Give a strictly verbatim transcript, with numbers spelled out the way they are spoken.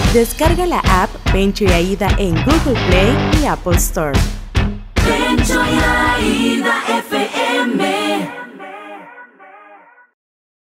Descarga la app Pencho y Aída en Google Play y Apple Store. Pencho y Aída F M.